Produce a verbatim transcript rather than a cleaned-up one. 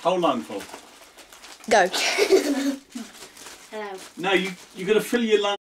Whole lungful. Go. Hello. No, you you got to fill your lung.